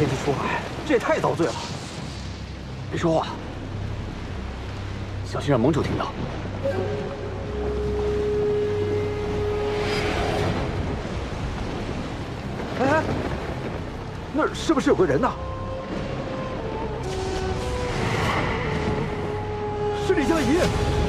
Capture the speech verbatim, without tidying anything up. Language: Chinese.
天就出海，这也太遭罪了。别说话，小心让盟主听到。哎，那儿是不是有个人呢？是李佳怡。